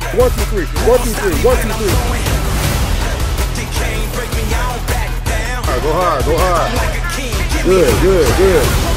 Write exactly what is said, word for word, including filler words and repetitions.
One, two, three. One, two, three. One, two, three. All right, go hard, go hard. Good, good, good.